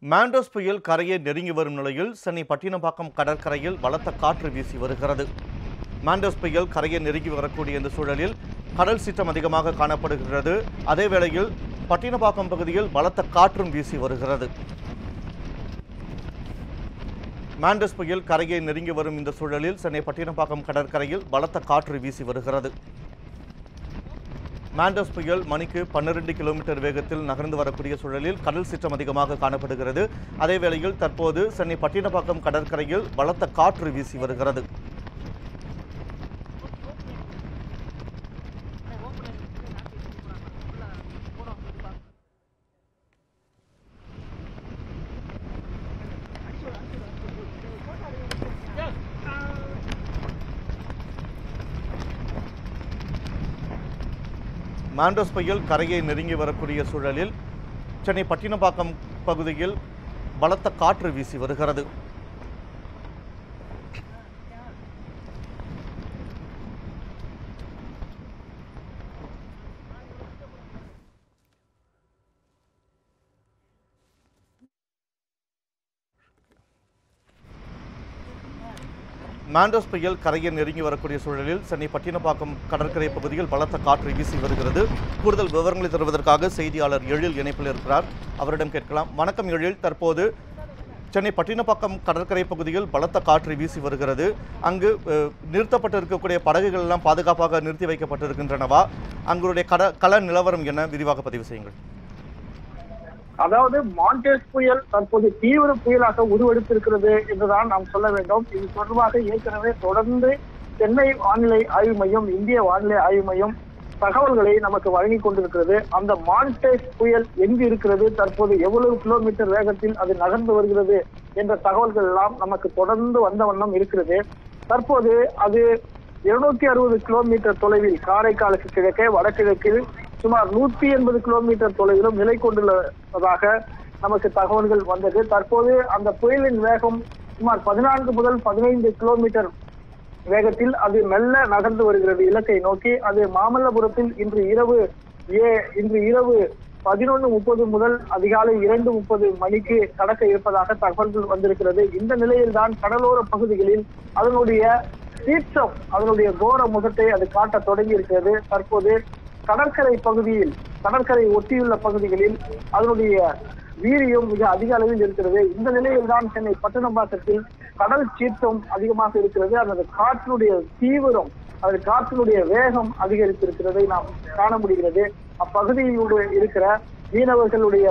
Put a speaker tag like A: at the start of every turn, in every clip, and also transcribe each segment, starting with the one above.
A: மாண்டோஸ் புயல் கரையை நெருங்கி வரும் நிலையில் சென்னை பட்டினப்பாக்கம் கடற்கரையில் பலத்த காற்று வீசி வருகிறது. மாண்டோஸ் புயல் கரையை நெருங்கி வரக்கூடிய இந்த சூழலில் கடல் சீற்றம் அதிகமாக காணப்படுகிறது. அதே வேளையில் பட்டினப்பாக்கம் பகுதியில் பலத்த காற்றும் வீசி வருகிறது. மாண்டோஸ் புயல் கரையை நெருங்கி வரும் இந்த சூழலில் சென்னை பட்டினப்பாக்கம் கடற்கரையில் பலத்த காற்று வீசி வருகிறது. மாண்டோஸ் புயல் மணிக்கு 12 கிலோமீட்டர் வேகத்தில் நகர்ந்து வரக்கூடிய சூழலில் கடல் சீற்றம் அதிகமாக காணப்படுகிறது. அதே வேளையில் தற்போது சென்னை பட்டினப்பாக்கம் கடற்கரையில் பலத்த காற்று வீசி வருகிறது. மாண்டோஸ் புயல் கரையை நெருங்கி வரக்கூடிய சூழலில் சென்னை பட்டினப்பாக்கம் பகுதியில் பலத்த காற்று வீசி வருகிறது. மாண்டோஸ் புயல் கரையை நெருங்கி வரக்கூடிய சூழலில் சென்னை பட்டினப்பாக்கம் கடற்கரை பகுதியில் பலத்த காற்று வீசி வருகிறது. கூடுதல் விவரங்களை தருவதற்காக செய்தியாளர் எழில் இணைப்பில் இருக்கிறார். அவரிடம் கேட்கலாம். வணக்கம் எழில், தற்போது சென்னை பட்டினப்பாக்கம் கடற்கரை பகுதியில் பலத்த காற்று வீசி வருகிறது. அங்கு நிறுத்தப்பட்டிருக்கக்கூடிய படகுகள் எல்லாம் பாதுகாப்பாக நிறுத்தி வைக்கப்பட்டிருக்கின்றனவா? அங்களுடைய கள நிலவரம் என்ன? விரிவாக பதிவு செய்யுங்கள்.
B: அதாவது மாண்டோஸ் புயல் தற்போது தீவிர புயலாக உருவெடுத்திருக்கிறது என்றுதான் நாம் சொல்ல வேண்டும். இது தொடர்பாக ஏற்கனவே தொடர்ந்து சென்னை வானிலை ஆய்வு மையம், இந்திய வானிலை ஆய்வு மையம் தகவல்களை நமக்கு வழங்கி கொண்டிருக்கிறது. அந்த மாண்டோஸ் புயல் எங்கு இருக்கிறது, தற்போது எவ்வளவு கிலோமீட்டர் வேகத்தில் அது நகர்ந்து வருகிறது என்ற தகவல்கள் எல்லாம் நமக்கு தொடர்ந்து வந்த வண்ணம் இருக்கிறது. தற்போது அது 260 கிலோமீட்டர் தொலைவில் காரைக்காலுக்கு கிழக்கே வடகிழக்கில் சுமார் 180 கிலோமீட்டர் தொலைவிலும் நிலை கொண்டுள்ளதாக நமக்கு தகவல்கள் வந்தது. தற்போது அந்த புயலின் வேகம் சுமார் 14 முதல் 15 கிலோமீட்டர் வேகத்தில் அது மெல்ல நகர்ந்து வருகிறது இலக்கை நோக்கி. அது மாமல்லபுரத்தில் இன்று இரவு 11:30 முதல் அதிகாலை 2:30 மணிக்கு கடக்க இருப்பதாக தகவல்கள் வந்திருக்கிறது. இந்த நிலையில்தான் கடலோர பகுதிகளில் அதனுடைய சீற்றம், அதனுடைய கோர முகத்தை அது காட்ட தொடங்கி இருக்கிறது. தற்போது கடற்கரை பகுதியில், கடற்கரை ஒட்டியுள்ள பகுதிகளில் அதனுடைய வீரியம் மிக அதிக அளவில் இருக்கிறது. இந்த நிலையில் தான் சென்னை பட்டினப்பாக்கத்தில் கடல் சீற்றம் அதிகமாக இருக்கிறது. அந்த காற்றினுடைய தீவிரம், அது காற்றினுடைய வேகம் அதிகரித்திருக்கிறதை நாம் காண முடிகிறது. அப்பகுதியில் இருக்கிற மீனவர்களுடைய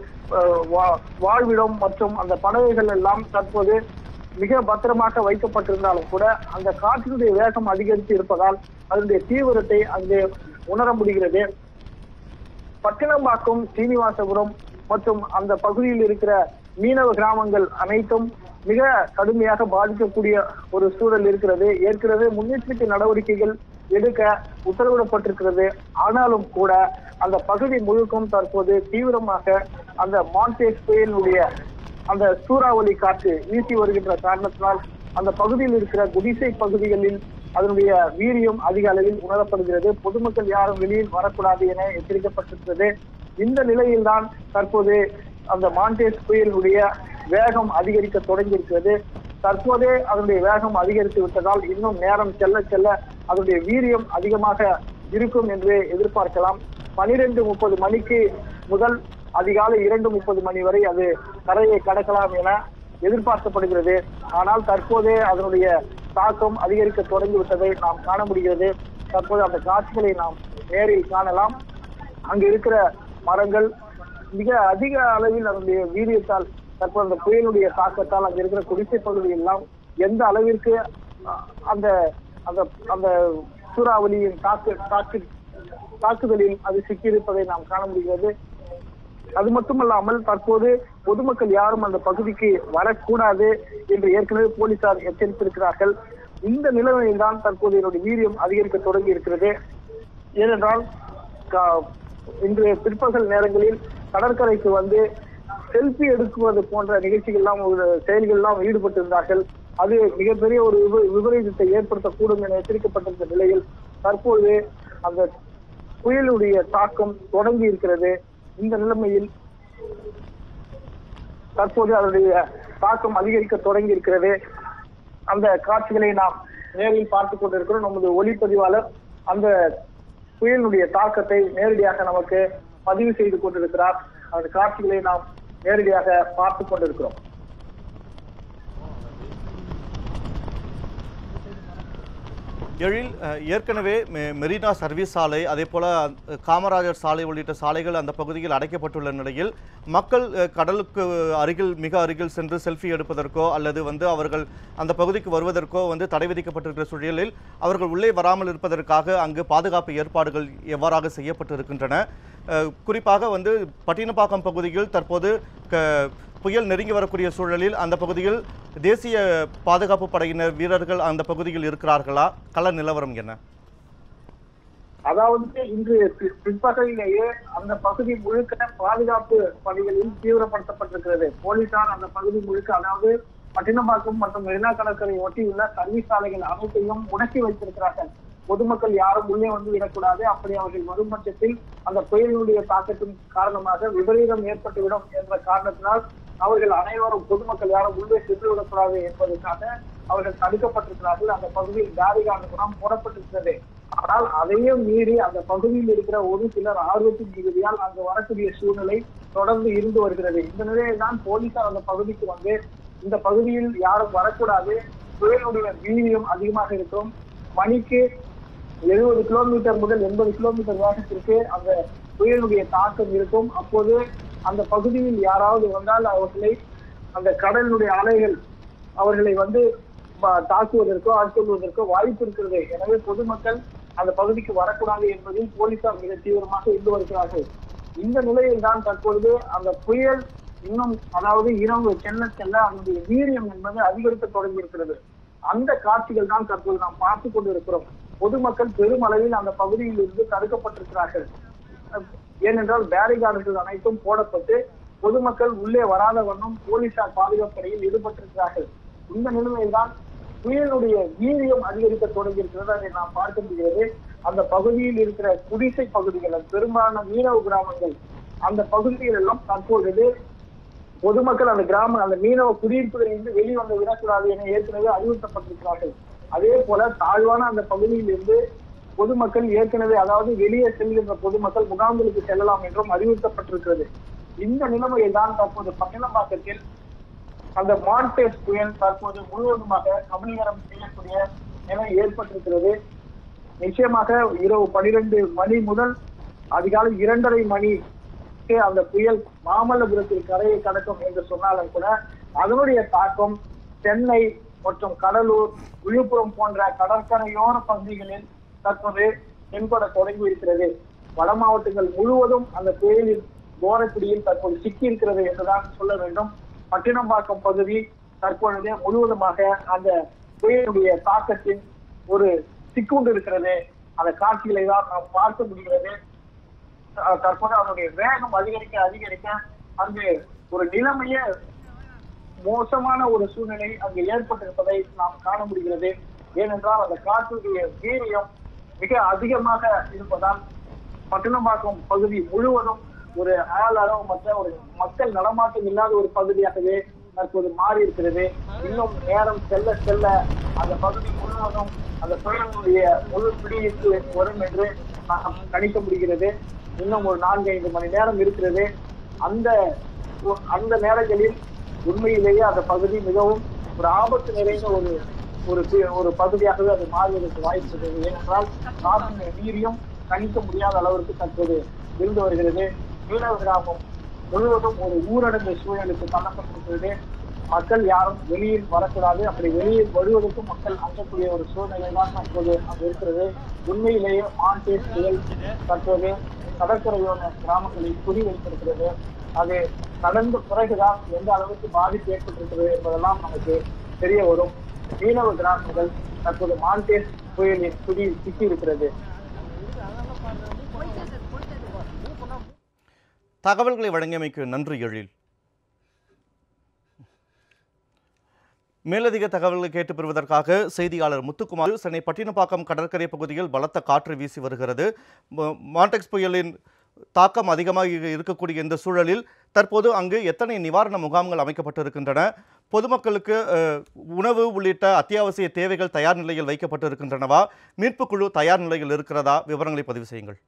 B: வாழ்விடம் மற்றும் அந்த படகுகள் எல்லாம் தற்போது மிக பத்திரமாக வைக்கப்பட்டிருந்தாலும் கூட அந்த காற்றினுடைய வேகம் அதிகரித்து இருப்பதால் அதனுடைய தீவிரத்தை அங்கே உணர முடிகிறது. பட்டினப்பாக்கம், சீனிவாசபுரம் மற்றும் அந்த பகுதியில் இருக்கிற மீனவ கிராமங்கள் அனைத்தும் மிக கடுமையாக பாதிக்கக்கூடிய ஒரு சூழல் இருக்கிறது. ஏற்கனவே முன்னெச்சரிக்கை நடவடிக்கைகள் எடுக்க உத்தரவிடப்பட்டிருக்கிறது. ஆனாலும் கூட அந்த பகுதி முழுக்கும் தற்போது தீவிரமாக அந்த மாண்டோஸ் புயலினுடைய அந்த சூறாவளி காற்று வீசி வருகின்ற காரணத்தினால் அந்த பகுதியில் இருக்கிற குடிசை பகுதிகளில் அதனுடைய வீரியம் அதிக அளவில் உணரப்படுகிறது. பொதுமக்கள் யாரும் வெளியில் வரக்கூடாது என எச்சரிக்கப்பட்டிருக்கிறது. இந்த நிலையில் தான் தற்போது அந்த மாண்டோஸ் புயலுடைய வேகம் அதிகரிக்க தொடங்கி இருக்கிறது. தற்போதே அதனுடைய வேகம் அதிகரித்து விட்டதால் இன்னும் நேரம் செல்ல செல்ல அதனுடைய வீரியம் அதிகமாக இருக்கும் என்று எதிர்பார்க்கலாம். 12:30 மணிக்கு முதல் அதிகாலை 2:30 மணி வரை அது கரையை கடக்கலாம் என எதிர்பார்க்கப்படுகிறது. ஆனால் தற்போதே அதனுடைய தாக்கம் அதிகரிக்க தொடங்கிவிட்டதை நாம் காண முடிகிறது. தற்போது அந்த காட்சிகளை நாம் நேரில் காணலாம். அங்கு இருக்கிற மரங்கள் மிக அதிக அளவில் அதனுடைய வீரியத்தால், தற்போது அந்த புயலுடைய தாக்கத்தால் அங்கு இருக்கிற குடிசை பகுதியெல்லாம் எந்த அளவிற்கு அந்த அந்த அந்த சூறாவளியின் தாக்குதலில் அது சிக்கியிருப்பதை நாம் காண முடிகிறது. அது மட்டுமல்லாமல் தற்போது பொதுமக்கள் யாரும் அந்த பகுதிக்கு வரக்கூடாது என்று ஏற்கனவே போலீசார் எச்சரித்திருக்கிறார்கள். இந்த நிலைமையில் தான் தற்போது என்னுடைய வீரியம் அதிகரிக்க தொடங்கி இருக்கிறது. ஏனென்றால் இன்று பிற்பகல் நேரங்களில் கடற்கரைக்கு வந்து செல்ஃபி எடுக்குவது போன்ற நிகழ்ச்சிகள்லாம், செயல்கள்லாம் ஈடுபட்டிருந்தார்கள். அது மிகப்பெரிய ஒரு விபரீதத்தை ஏற்படுத்தக்கூடும் என எச்சரிக்கப்பட்டிருந்த நிலையில் தற்போது அந்த புயலுடைய தாக்கம் தொடங்கி இருக்கிறது. இந்த நிலைமையில் தற்போது அதனுடைய தாக்கம் அதிகரிக்க தொடங்கி இருக்கிறது. அந்த காட்சிகளை நாம் நேரில் பார்த்துக் கொண்டிருக்கிறோம். நமது ஒளிப்பதிவாளர் அந்த புயலினுடைய தாக்கத்தை நேரடியாக நமக்கு பதிவு செய்து கொண்டிருக்கிறார். அந்த காட்சிகளை நாம் நேரடியாக பார்த்துக் கொண்டிருக்கிறோம்.
A: எழில், ஏற்கனவே மெரினா சர்வீஸ் சாலை, அதே போல காமராஜர் சாலை உள்ளிட்ட சாலைகள் அந்த பகுதியில் அடைக்கப்பட்டுள்ள நிலையில் மக்கள் கடலுக்கு அருகில் மிக அருகில் சென்று செல்ஃபி எடுப்பதற்கோ அல்லது அவர்கள் அந்த பகுதிக்கு வருவதற்கோ தடை விதிக்கப்பட்டிருக்கிற சூழலில் அவர்கள் உள்ளே வராமல் இருப்பதற்காக அங்கு பாதுகாப்பு ஏற்பாடுகள் எவ்வாறாக செய்யப்பட்டிருக்கின்றன? குறிப்பாக பட்டினப்பாக்கம் பகுதியில் தற்போது புயல் நெருங்கி வரக்கூடிய சூழலில் அந்த பகுதியில் தேசிய பாதுகாப்பு படையினர் வீரர்கள் அந்த பகுதியில் இருக்கிறார்களா? கள நிலவரம் என்ன?
B: அதாவது இன்று பிற்பகலிலேயே அந்த பகுதி முழுக்க பாதுகாப்பு பணிகளில் தீவிரப்படுத்தப்பட்டிருக்கிறது. போலீசார் அந்த பகுதி முழுக்க, அதாவது பட்டினப்பாக்கம் மற்றும் மெரினா கடற்கரை ஒட்டியுள்ள சர்வீஸ் சாலைகள் அனைத்தையும் முடக்கி வைத்திருக்கிறார்கள். பொதுமக்கள் யாரும் உள்ளே விடக்கூடாது. அப்படி அவர்கள் வரும் பட்சத்தில் அந்த புயலினுடைய தாக்கத்தின் காரணமாக விபரீதம் ஏற்பட்டுவிடும் என்ற காரணத்தினால் அவர்கள் அனைவரும், பொதுமக்கள் யாரும் உள்ளே சென்று விடக்கூடாது என்பதற்காக அவர்கள் தடுக்கப்பட்டிருக்கிறார்கள். அந்த பகுதியில் பேரிகார்டு போடப்பட்டிருக்கிறது. ஆனால் அதையும் மீறி அந்த பகுதியில் இருக்கிற ஒரு சிலர் ஆர்வத்தின் மிகுதியால் அங்கு வரக்கூடிய சூழ்நிலை தொடர்ந்து இருந்து வருகிறது. இந்த நிலையில் தான் போலீசார் அந்த பகுதிக்கு இந்த பகுதியில் யாரும் வரக்கூடாது, புயலுடைய வீரியம் அதிகமாக இருக்கும், மணிக்கு 70 கிலோமீட்டர் முதல் 80 கிலோமீட்டர் வேகத்திற்கு அந்த புயலுடைய தாக்கம் இருக்கும். அப்போது அந்த பகுதியில் யாராவது வந்தால் அவர்களை அந்த கடலினுடைய அலைகள் அவர்களை தாக்குவதற்கோ ஆட்கொள்வதற்கோ வாய்ப்பு இருக்கிறது. எனவே பொதுமக்கள் அந்த பகுதிக்கு வரக்கூடாது என்பதில் போலீசார் மிக தீவிரமாக இருந்து வருகிறார்கள். இந்த நிலையில் தான் தற்பொழுது அந்த புயல் இன்னும், அதாவது இரவு செல்ல செல்ல அதனுடைய வீரியம் என்பது அதிகரிக்க தொடங்கி இருக்கிறது. அந்த காட்சிகள் தான் தற்போது நாம் பார்த்துக் கொண்டிருக்கிறோம். பொதுமக்கள் பெருமளவில் அந்த பகுதியில் இருந்து தடுக்கப்பட்டிருக்கிறார்கள். ஏனென்றால் பேரிகார்டுகள் அனைத்தும் போடப்பட்டு பொதுமக்கள் உள்ளே வராத வண்ணம் போலீசார் பாதுகாப்பு பணியில் ஈடுபட்டிருக்கிறார்கள். இந்த நிலைமையில் தான் புயலுடைய வீரியம் அதிகரிக்க தொடங்கி இருக்கிறது. அதை நாம் பார்க்க முடிகிறது. அந்த பகுதியில் இருக்கிற குடிசை பகுதிகள், பெரும்பாலான மீனவ கிராமங்கள், அந்த பகுதிகள் எல்லாம் தற்பொழுது பொதுமக்கள் அந்த மீனவ குடியிருப்புகளில் இருந்து வெளிவந்து விடக்கூடாது என ஏற்கனவே அறிவுறுத்தப்பட்டிருக்கிறார்கள். அதே போல தாழ்வான அந்த பகுதியில் இருந்து பொதுமக்கள் ஏற்கனவே, அதாவது வெளியே செல்கின்ற பொதுமக்கள் முகாம்களுக்கு செல்லலாம் என்றும் அறிவுறுத்தப்பட்டிருக்கிறது. இந்த நிலைமையில் தான் தற்போது பட்டினப்பாக்கத்தில் அந்த மாண்டேஸ் புயல் தற்போது முழுவதுமாக கபலீகரம் செய்யக்கூடிய நிலை ஏற்பட்டிருக்கிறது. நிச்சயமாக இரவு 12 மணி முதல் அதிகாலை 2:30 மணிக்கு அந்த புயல் மாமல்லபுரத்தில் கரையை கடக்கும் என்று சொன்னாலும் கூட அதனுடைய தாக்கம் சென்னை மற்றும் கடலூர், விழுப்புரம் போன்ற கடற்கரையோர பகுதிகளில் தற்போது தென்பட தொடங்கி இருக்கிறது. வட மாவட்டங்கள் முழுவதும் அந்த புயலின் கோரப்பிடியில் தற்போது சிக்கி இருக்கிறது என்றுதான் சொல்ல வேண்டும். பட்டினப்பாக்கம் பகுதி தற்பொழுது முழுவதுமாக அந்த புயலுடைய தாக்கத்தின் ஒரு சிக்குண்டு இருக்கிறது. அந்த காட்சிகளை தான் நாம் பார்க்க முடிகிறது. தற்போது அதனுடைய வேகம் அதிகரிக்க அங்கு ஒரு நிலைமையே மோசமான ஒரு சூழ்நிலை அங்கு ஏற்பட்டிருப்பதை நாம் காண முடிகிறது. ஏனென்றால் அந்த காற்றுடைய வீரியம் மிக அதிகமாக இருப்பதால் பட்டினப்பாக்கம் பகுதி முழுவதும் ஒரு ஆளளவமற்ற ஒரு மக்கள் நடமாட்டம் இல்லாத ஒரு பகுதியாகவே தற்போது மாறி இருக்கிறது. இன்னும் நேரம் செல்ல செல்ல அந்த பகுதி முழுவதும் அந்த புயலுடைய முழு பிடிக்கு வரும் என்று நாம் கணிக்க முடிகிறது. இன்னும் ஒரு 4-5 மணி நேரம் இருக்கிறது. அந்த நேரங்களில் உண்மையிலேயே அந்த பகுதி மிகவும் ஒரு ஆபத்து நிறைந்த ஒரு பகுதியாகவே அது மாறுவதற்கு வாய்ப்பு இருக்கிறது. ஏனென்றால் காற்றின் வீரியம் கணிக்க முடியாத அளவிற்கு தற்போது இருந்து வருகிறது. மீனவ கிராமம் முழுவதும் ஒரு ஊரடங்கு சூழலுக்கு தள்ளப்பட்டிருக்கிறது. மக்கள் யாரும் வெளியில் வரக்கூடாது. அப்படி வெளியில் வருவதற்கும் மக்கள் அஞ்சக்கூடிய ஒரு சூழ்நிலை தான் தற்போது அங்கு இருக்கிறது. உண்மையிலேயே மாண்டேஸ் புயல் தற்போது கடற்கரையோர கிராமங்களை குறிவைத்திருக்கிறது. அது கடந்த பிறகுதான் எந்த அளவுக்கு பாதிப்பு ஏற்பட்டிருக்கிறது என்பதெல்லாம் நமக்கு தெரிய வரும். மீனவ கிராமங்கள் தற்போது மாண்டேஸ் புயலின் பிடியில் சிக்கி இருக்கிறது.
A: தகவல்களை வழங்கியமைக்கு நன்றி எழில். மேலதிக தகவல்களை கேட்டு பெறுவதற்காக செய்தியாளர் முத்துக்குமார். சென்னை பட்டினப்பாக்கம் கடற்கரை பகுதியில் பலத்த காற்று வீசி வருகிறது. மாண்டெக்ஸ் புயலின் தாக்கம் அதிகமாக இருக்கக்கூடிய இந்த சூழலில் தற்போது அங்கு எத்தனை நிவாரண முகாம்கள் அமைக்கப்பட்டிருக்கின்றன, பொதுமக்களுக்கு உணவு உள்ளிட்ட அத்தியாவசிய தேவைகள் தயார் நிலையில் வைக்கப்பட்டிருக்கின்றனவா, மீட்புக் குழு தயார் நிலையில் இருக்கிறதா, விவரங்களை பதிவு செய்யுங்கள்.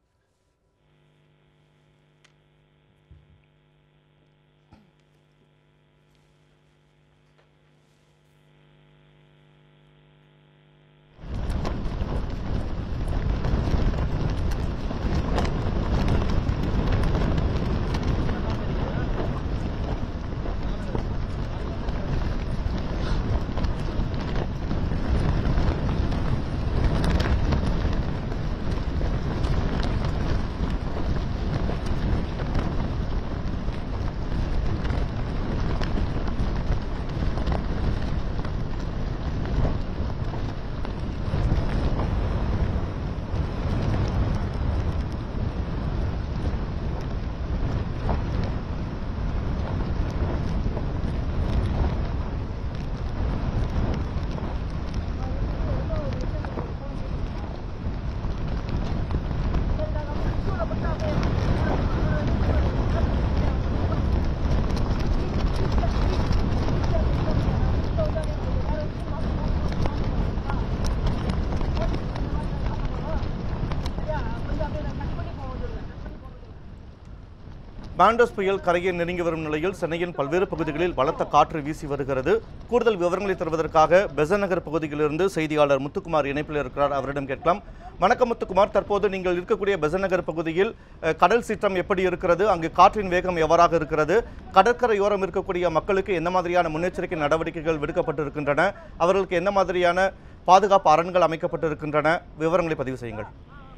A: மாண்டோஸ் புயல் கரையை நெருங்கி வரும் நிலையில் சென்னையின் பல்வேறு பகுதிகளில் பலத்த காற்று வீசி வருகிறது. கூடுதல் விவரங்களை தருவதற்காக பெசன்ட் நகர் பகுதியிலிருந்து செய்தியாளர் முத்துக்குமார் இணைப்பில் இருக்கிறார். அவரிடம் கேட்கலாம். வணக்கம் முத்துக்குமார், தற்போது நீங்கள் இருக்கக்கூடிய பெசன்ட் நகர் பகுதியில் கடல் சீற்றம் எப்படி இருக்கிறது? அங்கு காற்றின் வேகம் எவ்வாறாக இருக்கிறது? கடற்கரையோரம் இருக்கக்கூடிய மக்களுக்கு என்ன மாதிரியான முன்னெச்சரிக்கை நடவடிக்கைகள் விடுக்கப்பட்டிருக்கின்றன? அவர்களுக்கு என்ன மாதிரியான பாதுகாப்பு அரண்கள் அமைக்கப்பட்டிருக்கின்றன? விவரங்களை பதிவு செய்யுங்கள்.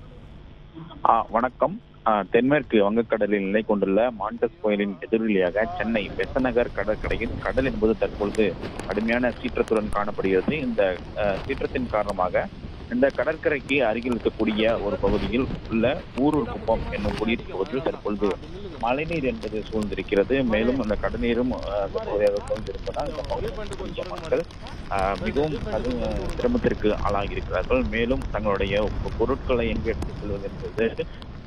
C: வணக்கம். தென்மேற்கு வங்கக்கடலில் நிலை கொண்டுள்ள மாண்டஸ் புயலின் எதிரொலியாக சென்னை பெசன்ட் நகர் கடற்கரையில் கடல் என்பது தற்பொழுது கடுமையான சீற்றத்துடன் காணப்படுகிறது. இந்த சீற்றத்தின் காரணமாக இந்த கடற்கரைக்கு அருகில் இருக்கக்கூடிய ஒரு பகுதியில் உள்ள ஊரூர் குப்பம் என்னும் குடியிருப்பு பகுதியில் தற்பொழுது மழைநீர் என்பது சூழ்ந்திருக்கிறது. மேலும் அந்த கடநீரும் சூழ்ந்திருப்பதால் இந்த பகுதியில் மக்கள் மிகவும் சிரமத்திற்கு ஆளாகியிருக்கிறார்கள். மேலும் தங்களுடைய பொருட்களை எங்கு எடுத்துக் கொள்வது என்பது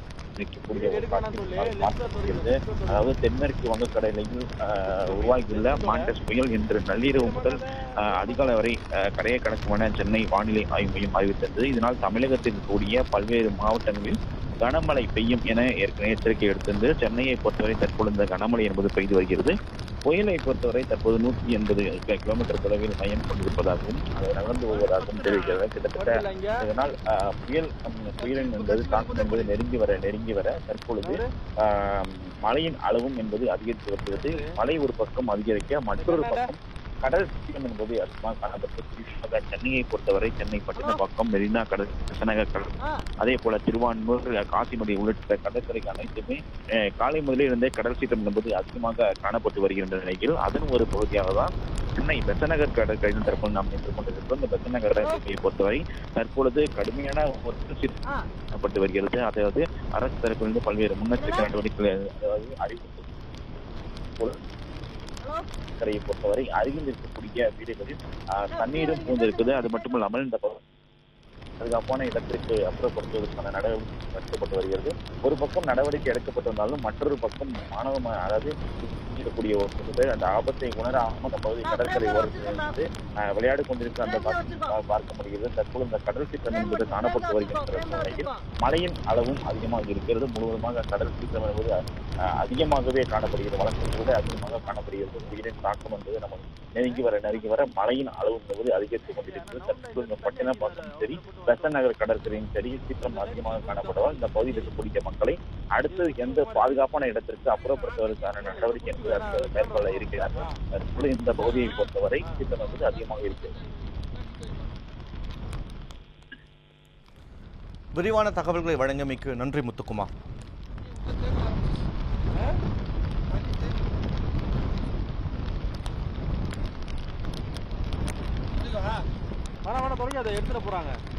C: அதாவது தென்மேற்கு வங்கக்கடலில் உருவாகியுள்ள மாண்டஸ் புயல் இன்று நள்ளிரவு முதல் அதிகாலை வரை கரையை கடக்கும் என சென்னை வானிலை ஆய்வு மையம் அறிவித்தது. இதனால் தமிழகத்தில் கூடிய பல்வேறு மாவட்டங்களில் கனமழை பெய்யும் என ஏற்கனவே எச்சரிக்கை எடுத்திருந்து சென்னையை பொறுத்தவரை தற்போது இந்த கனமழை என்பது பெய்து வருகிறது. புயலை பொறுத்தவரை தற்போது 180 கிலோமீட்டர் தொலைவில் மையம் கொண்டிருப்பதாகவும் அது நகர்ந்து வருவதாகவும் தெரிவிக்கிறது. கிட்டத்தட்ட இதனால் புயலின் என்பது தாக்கம் என்பது நெருங்கி வர தற்பொழுது மழையின் அளவும் என்பது அதிகரித்து வருகிறது. மழை ஒரு பக்கம் அதிகரிக்க மற்றொரு பக்கம் கடல் சீற்றம் என்பது அதிகமாக காணப்பட்டது. சென்னையை பொறுத்தவரை சென்னை பட்டினப்பாக்கம், மெரினா கடல், பெசநகர் கடல், அதே போல திருவான்மூர், காசிமடை உள்ளிட்ட கடற்கரைக்கு அனைத்துமே காலை முதலே இருந்தே கடல் சீற்றம் என்பது அதிகமாக காணப்பட்டு வருகின்ற நிலையில் அதன் ஒரு பகுதியாக தான் சென்னை பெசநகர் கடற்கரையின் தற்போது நாம் நின்று கொண்டிருக்கிறோம். இந்த பெசநகர் கடற்கரையை பொறுத்தவரை தற்பொழுது கடுமையான ஒரு சீற்றப்பட்டு வருகிறது. அதாவது அரசு தரப்பிலிருந்து பல்வேறு முன்னெச்சரிக்கை நடவடிக்கைகள் அறிவிப்பு கரையை பொறுத்தவரை அருகில் இருக்கக்கூடிய வீடுகளில் தண்ணீரும் பூந்திருக்குது. அது மட்டுமில்லாமல் இந்த பாதுகாப்பான இடத்திற்கு அப்புறப்படுத்துவதற்கான நடவடிக்கை எடுக்கப்பட்டு வருகிறது. ஒரு பக்கம் நடவடிக்கை எடுக்கப்பட்டிருந்தாலும் மற்றொரு பக்கம் அதாவது இருக்கக்கூடிய ஒரு பேர் அந்த ஆபத்தை உணராமல் அந்த பகுதி கடற்கரை ஓரத்திலிருந்து விளையாடி கொண்டிருக்கிற அந்த பார்க்க முடிகிறது. தற்போது இந்த கடல் சீற்றம் என்பது காணப்பட்டு வருகின்ற நிலையில் மழையின் அளவும் அதிகமாக இருக்கிறது. முழுவதுமாக கடல் சீற்றம் என்பது அதிகமாகவே காணப்படுகிறது. வழக்கத்தை விட அதிகமாக காணப்படுகிறது. உயிரின் தாக்கம் என்பது நம்ம நெருங்கி வர மழையின் அளவு என்பது அதிகரித்துக் கொண்டிருக்கிறது. தற்போது இந்த பட்டினப்பாக்கம் சரி, பெசன்ட் நகர் கடற்கரையும் சரி சீற்றம் அதிகமாக காணப்படுவதால் இந்த பகுதியில் இருக்கக்கூடிய மக்களை அடுத்து எந்த பாதுகாப்பான இடத்திற்கு அப்புறப்படுத்துவதற்கான நடவடிக்கை என்பது மேற்கொள்ள இருக்கிறார்கள். இந்த பகுதியை பொறுத்தவரை சீற்றம் என்பது அதிகமாக இருக்கிறது.
A: விரிவான தகவல்களை வழங்கியமைக்கு நன்றி முத்துக்குமார்.
D: எடுத்துட்டு போறாங்க.